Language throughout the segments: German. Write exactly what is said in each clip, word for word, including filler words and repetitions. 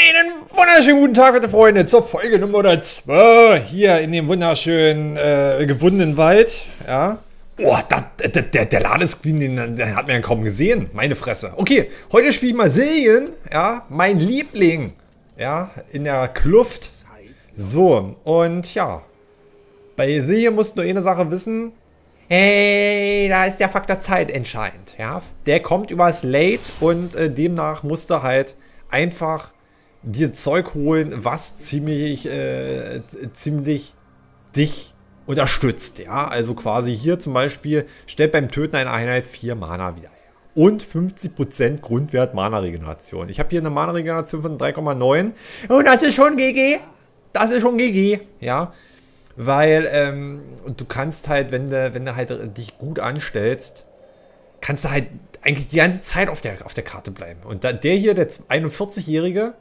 Einen wunderschönen guten Tag, meine Freunde, zur Folge Nummer zwei hier in dem wunderschönen äh, gewundenen Wald. Ja. Oh, das, der, der, der Ladescreen, den, den hat man ja kaum gesehen. Meine Fresse. Okay, heute spiele ich mal Silien. Ja, mein Liebling. Ja, in der Kluft. So, und ja. Bei Silien musst du nur eine Sache wissen. Hey, da ist der Faktor Zeit entscheidend. Ja, der kommt übers Late und äh, demnach musst du halt einfach dir Zeug holen, was ziemlich, äh, ziemlich dich unterstützt. Ja, also quasi hier zum Beispiel stellt beim Töten einer Einheit vier Mana wieder her. Und fünfzig Prozent Grundwert Mana-Regeneration. Ich habe hier eine Mana-Regeneration von drei Komma neun. Und das ist schon G G. Das ist schon G G. Ja. Weil ähm, du kannst halt, wenn du, wenn du halt dich gut anstellst, kannst du halt eigentlich die ganze Zeit auf der, auf der Karte bleiben. Und da, der hier, der einundvierzig-Jährige,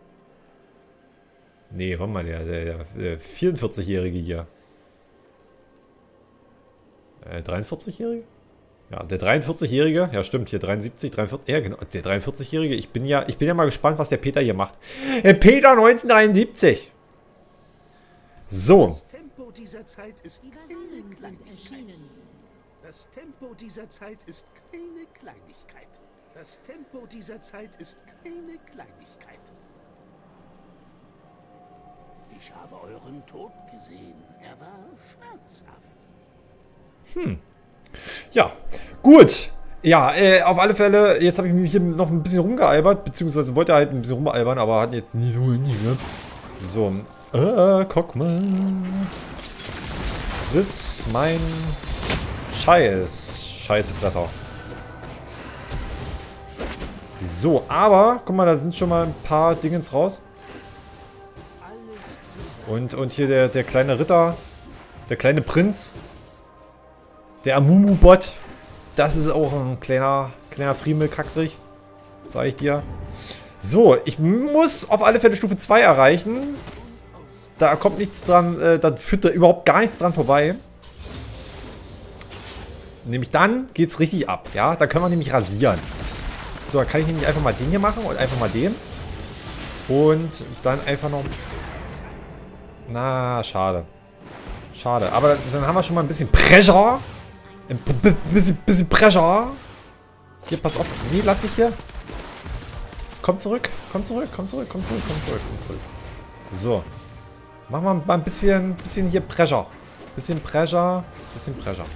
nee, warte mal, der, der, der vierundvierzig-Jährige hier. Äh, dreiundvierzig-Jährige? Ja, der dreiundvierzig-Jährige, ja stimmt, hier dreiundsiebzig, dreiundvierzig, ja genau, der dreiundvierzig-Jährige, ich bin ja, ich bin ja mal gespannt, was der Peter hier macht. Äh, Peter neunzehnhundertdreiundsiebzig. So. Das Tempo dieser Zeit ist keine Kleinigkeit. Das Tempo dieser Zeit ist keine Kleinigkeit. Das Tempo dieser Zeit ist keine Kleinigkeit. Ich habe euren Tod gesehen. Er war schmerzhaft. Hm. Ja, gut. Ja, äh, auf alle Fälle, jetzt habe ich mich hier noch ein bisschen rumgealbert, beziehungsweise wollte halt ein bisschen rumalbern, aber hat jetzt nie so nie, ne? So, äh, guck mal. Friss mein Scheiß. Scheißefresser. So, aber, guck mal, da sind schon mal ein paar Dingens raus. Und, und hier der, der kleine Ritter, der kleine Prinz, der Amumu-Bot, das ist auch ein kleiner, kleiner Friemel-Kackrich, sag ich dir. So, ich muss auf alle Fälle Stufe zwei erreichen. Da kommt nichts dran, äh, da führt da überhaupt gar nichts dran vorbei. Nämlich dann geht's richtig ab, ja, da können wir nämlich rasieren. So, dann kann ich nämlich einfach mal den hier machen und einfach mal den. Und dann einfach noch... Na, schade. Schade. Aber dann haben wir schon mal ein bisschen Pressure. Ein bisschen, bisschen Pressure. Hier, pass auf. Nee, lass ich hier. Komm zurück. Komm zurück. Komm zurück. Komm zurück. Komm zurück. Komm zurück. So. Machen wir mal ein bisschen, bisschen hier Pressure. Bisschen Pressure. Bisschen Pressure.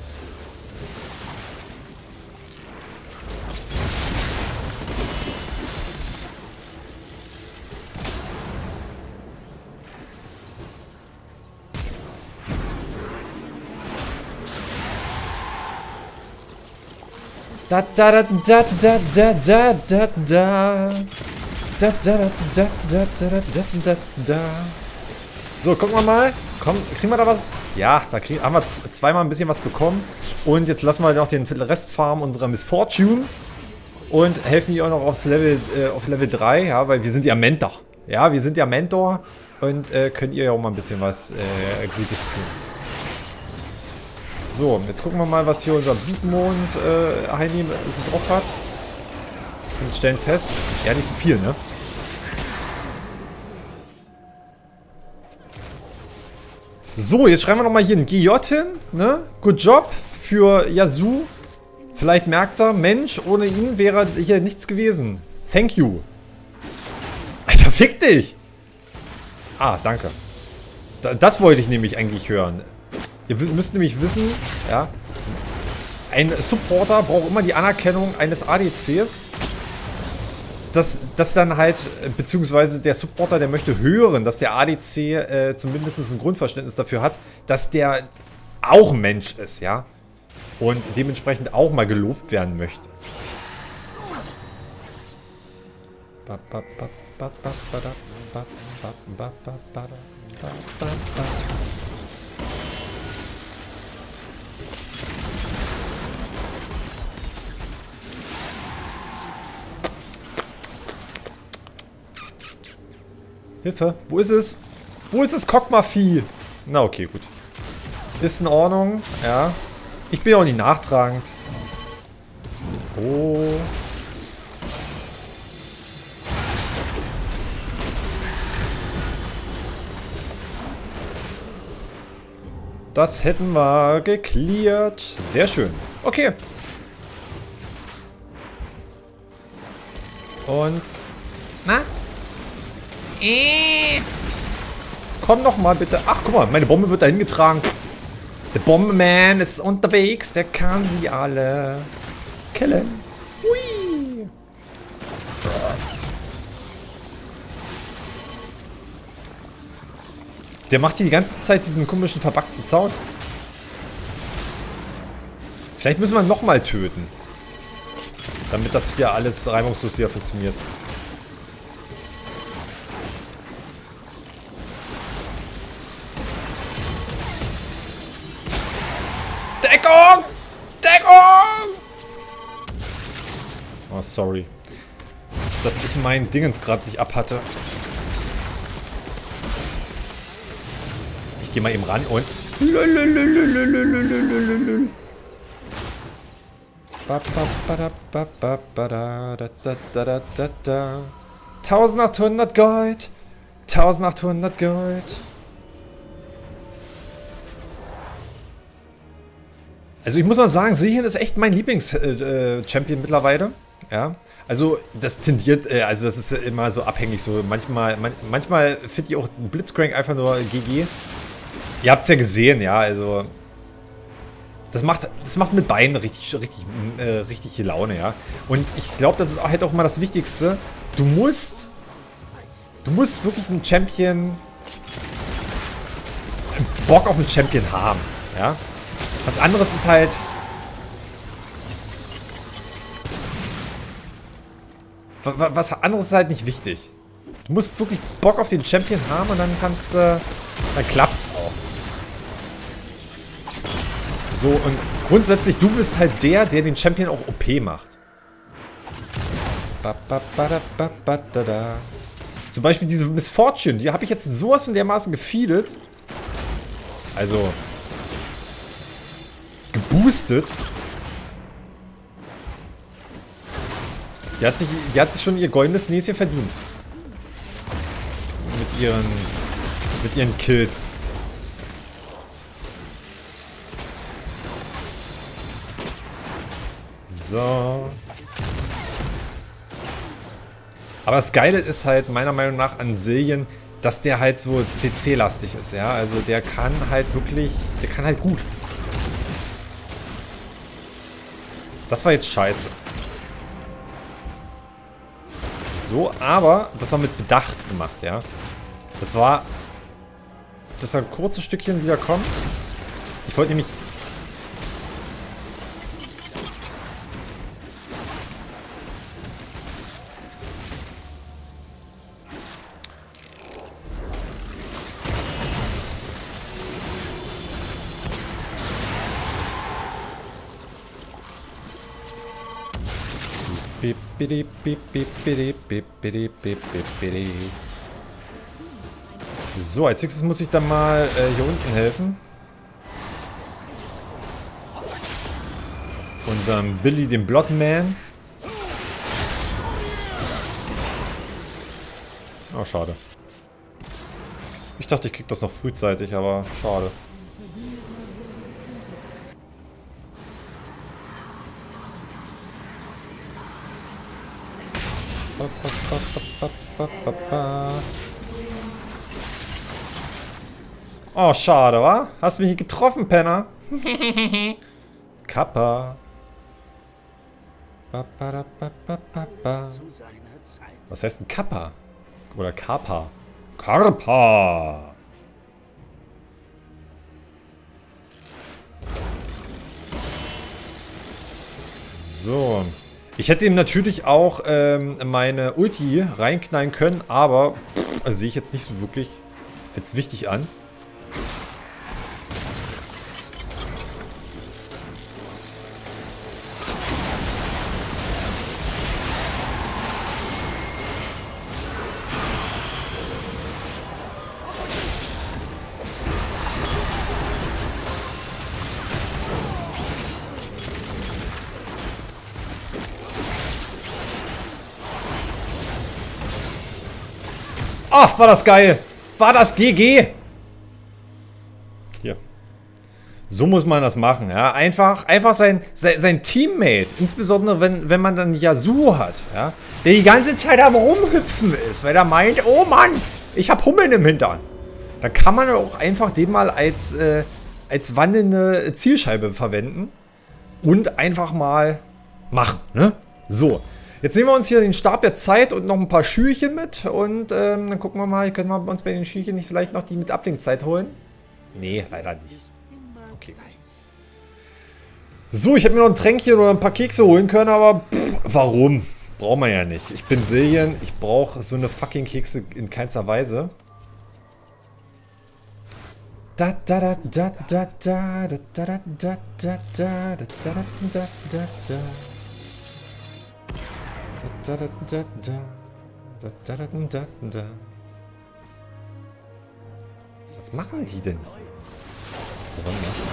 Da da da da da da da da da da da da da da da da da. So, gucken wir mal. Komm, kriegen wir da was? Ja, da kriegen, haben wir zweimal ein bisschen was bekommen. Und jetzt lassen wir noch den Rest farmen unserer Misfortune. Und helfen ihr auch noch aufs Level, äh, auf Level drei, ja, weil wir sind ja Mentor. Ja, wir sind ja Mentor. Und äh, könnt ihr ja auch mal ein bisschen was äh, Gutes tun. So, jetzt gucken wir mal, was hier unser Beatmond äh, Heini so drauf hat. Und stellen fest, ja, nicht so viel, ne? So, jetzt schreiben wir nochmal hier ein G J hin, ne? Good job für Yasuo. Vielleicht merkt er, Mensch, ohne ihn wäre hier nichts gewesen. Thank you. Alter, fick dich! Ah, danke. Das wollte ich nämlich eigentlich hören. Ihr müsst nämlich wissen, ja, ein Supporter braucht immer die Anerkennung eines A D Cs. Dass das dann halt, beziehungsweise der Supporter, der möchte hören, dass der A D C äh, zumindest ein Grundverständnis dafür hat, dass der auch ein Mensch ist, ja. Und dementsprechend auch mal gelobt werden möchte. Hilfe, wo ist es? Wo ist das Kokma-Vieh? Na okay, gut. Ist in Ordnung, ja. Ich bin ja auch nicht nachtragend. Oh. Das hätten wir geklärt. Sehr schön. Okay. Und... Na? Äh. Komm noch mal bitte. Ach, guck mal, meine Bombe wird dahin getragen. Der Bomberman ist unterwegs. Der kann sie alle killen. Hui. Der macht hier die ganze Zeit diesen komischen verbackten Sound. Vielleicht müssen wir ihn nochmal töten. Damit das hier alles reibungslos wieder funktioniert. Deckung! Deckung! Oh, sorry. Dass ich mein Dingens gerade nicht abhatte. Ich gehe mal eben ran und... eintausendachthundert Gold. eintausendachthundert Gold. Also ich muss mal sagen, Sehen ist echt mein Lieblings-Champion äh, mittlerweile. Ja. Also das tendiert, äh, also das ist immer so abhängig. So manchmal, man, manchmal finde ich auch einen Blitzcrank einfach nur G G. Ihr habt es ja gesehen, ja, also das macht, das macht mit beiden richtig, richtig, äh, richtig Laune, ja. Und ich glaube, das ist halt auch mal das Wichtigste. Du musst, du musst wirklich einen Champion, Bock auf einen Champion haben, ja. Was anderes ist halt, was anderes ist halt nicht wichtig. Du musst wirklich Bock auf den Champion haben und dann kannst, äh, dann klappt's auch. So, und grundsätzlich, du bist halt der, der den Champion auch O P macht. Zum Beispiel diese Miss Fortune, die habe ich jetzt sowas von dermaßen gefeedet. Also, geboostet. Die hat sich, die hat sich schon ihr goldenes Näschen verdient. Mit ihren, mit ihren Kills. So. Aber das Geile ist halt meiner Meinung nach an Zillion, dass der halt so C C-lastig ist, ja. Also der kann halt wirklich, der kann halt gut. Das war jetzt scheiße. So, aber das war mit Bedacht gemacht, ja. Das war, dass er ein kurzes Stückchen wieder kommt. Ich wollte nämlich... So, als nächstes muss ich dann mal äh, hier unten helfen. Unserem Billy, dem Bloodman. Oh, schade. Ich dachte, ich krieg das noch frühzeitig, aber schade. Oh, schade, wa? Hast mich nicht getroffen, Penner. Kappa. Was heißt ein Kappa? Oder Kappa? Karpa. So. Ich hätte ihm natürlich auch ähm, meine Ulti reinknallen können, aber pff, also sehe ich jetzt nicht so wirklich als wichtig an. Ach, war das geil. War das G G. Hier. So muss man das machen, ja. Einfach, einfach sein, sein, sein Teammate, insbesondere wenn, wenn man dann Yasuo hat, ja, der die ganze Zeit am Rumhüpfen ist, weil er meint, oh Mann, ich hab Hummeln im Hintern. Dann kann man auch einfach den mal als, äh, als wandelnde Zielscheibe verwenden und einfach mal machen, ne? So, jetzt nehmen wir uns hier den Stab der Zeit und noch ein paar Schüchen mit und ähm, dann gucken wir mal, können wir uns bei den Schüchen nicht vielleicht noch die mit Ablenkzeit holen? Nee, leider nicht. Okay. So, ich hätte mir noch ein Tränkchen oder ein paar Kekse holen können, aber pff, warum? Braucht man ja nicht. Ich bin Silien, ich brauche so eine fucking Kekse in keinster Weise. Da da da da da da da da da da da da da da da da. Da da da da da da da da. Was machen die denn? Warum nicht?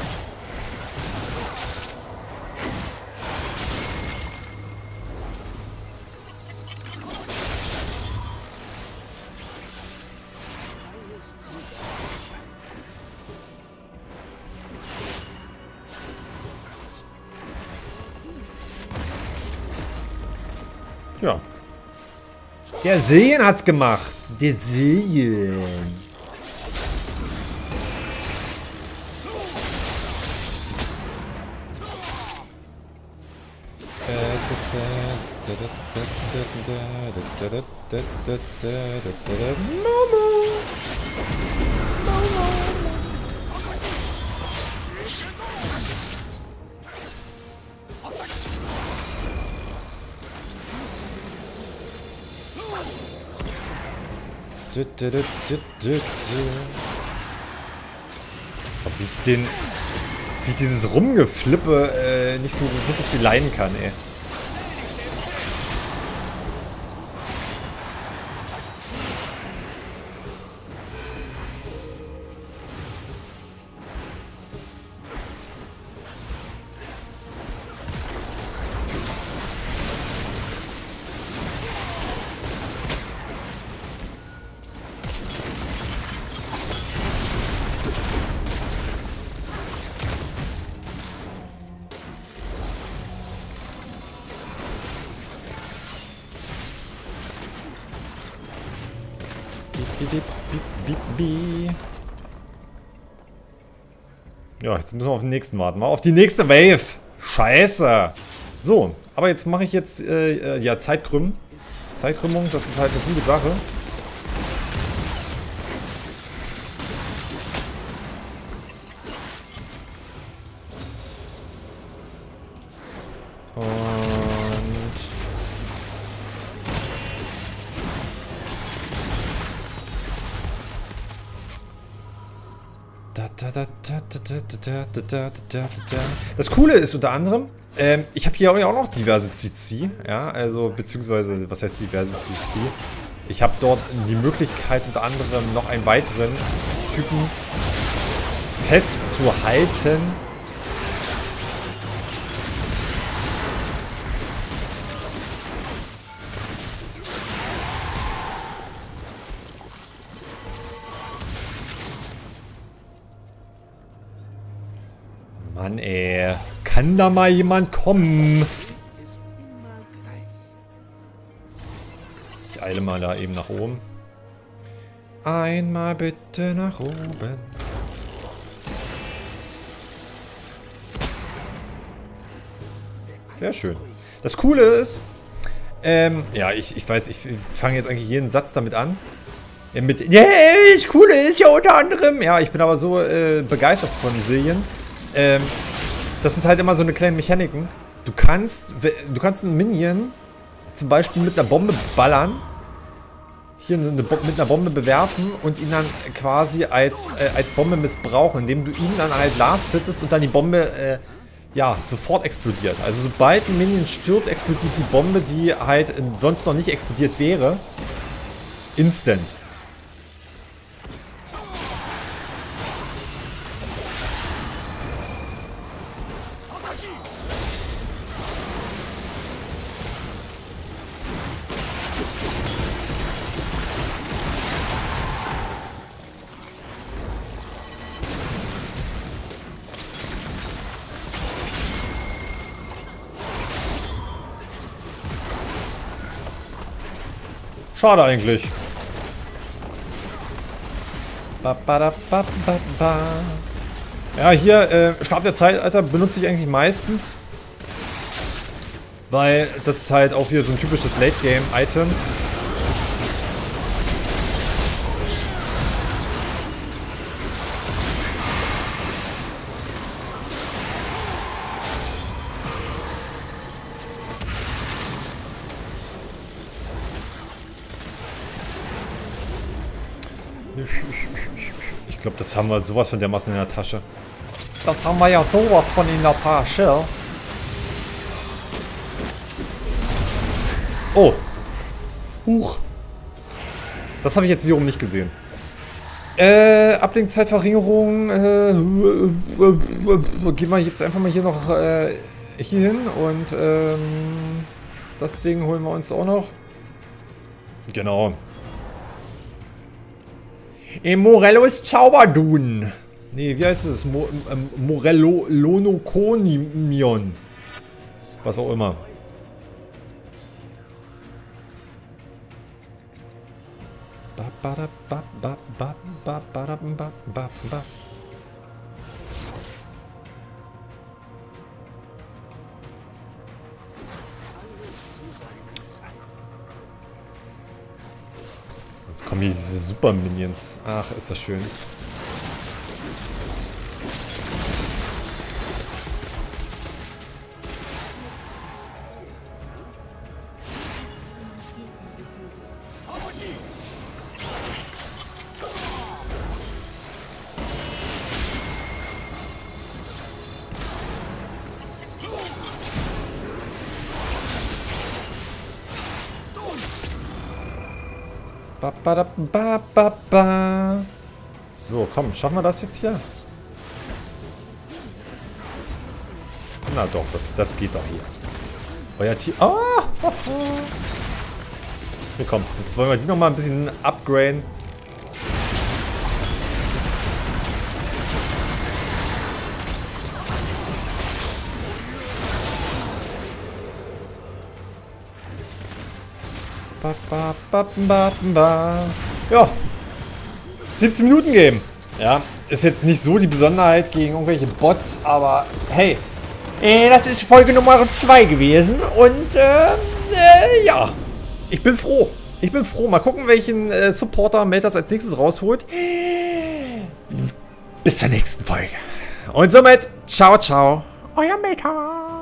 Ja. Der Sehen hat's gemacht. Der Sehen. Wie ich den, wie ich dieses Rumgeflippe äh, nicht so wirklich leiden kann, ey. Ja, jetzt müssen wir auf den nächsten warten. Mal auf die nächste Wave. Scheiße. So, aber jetzt mache ich jetzt äh, ja Zeitkrümmen. Zeitkrümmung, das ist halt eine gute Sache. Das Coole ist unter anderem, ähm, ich habe hier auch noch diverse C C, ja, also beziehungsweise, was heißt diverse C C? Ich habe dort die Möglichkeit unter anderem noch einen weiteren Typen festzuhalten. Mann, ey. Kann da mal jemand kommen? Ich eile mal da eben nach oben. Einmal bitte nach oben. Sehr schön. Das Coole ist, ähm, ja, ich, ich weiß, ich fange jetzt eigentlich jeden Satz damit an. Ja, mit, yeah, das Coole ist ja unter anderem, ja, ich bin aber so äh, begeistert von Silien. Ähm, das sind halt immer so eine kleine Mechaniken. Du kannst, du kannst einen Minion zum Beispiel mit einer Bombe ballern, hier eine Bo mit einer Bombe bewerfen und ihn dann quasi als, äh, als Bombe missbrauchen, indem du ihn dann halt last hittest und dann die Bombe, äh, ja, sofort explodiert. Also sobald ein Minion stirbt, explodiert die Bombe, die halt sonst noch nicht explodiert wäre, instant. Schade eigentlich. Ba, ba, da, ba, ba, ba. Ja, hier, äh, Stab der Zeitalter benutze ich eigentlich meistens. Weil das ist halt auch wieder so ein typisches Late-Game-Item. Ich glaube, das haben wir sowas von dermaßen in der Tasche. Das haben wir ja sowas von in der Tasche. Oh. Huch. Das habe ich jetzt wiederum nicht gesehen. Äh, Ablenkzeitverringerung. Äh, äh, gehen wir jetzt einfach mal hier noch äh, hier hin und ähm, das Ding holen wir uns auch noch. Genau. Morellos Zauberdun. Nee, wie heißt es? Mo ähm, Morello Lonoconion. Was auch immer. Jetzt kommen hier diese Super Minions. Ach, ist das schön. Ba, ba, da, ba, ba, ba. So, komm, schaffen wir das jetzt hier? Na doch, das, das geht doch hier. Euer Team. Ah! Oh, oh. Hier, komm, jetzt wollen wir die nochmal ein bisschen upgraden. Ba, ba, ba, ba, ba. Ja. siebzehn Minuten Game. Ja, ist jetzt nicht so die Besonderheit gegen irgendwelche Bots, aber hey. Äh, das ist Folge Nummer zwei gewesen und äh, äh, ja. Ich bin froh. Ich bin froh. Mal gucken, welchen äh, Supporter Meltas als nächstes rausholt. Bis zur nächsten Folge. Und somit, ciao, ciao. Euer Meta.